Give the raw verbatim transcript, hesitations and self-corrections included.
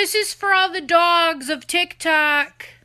This is for all the dogs of TikTok.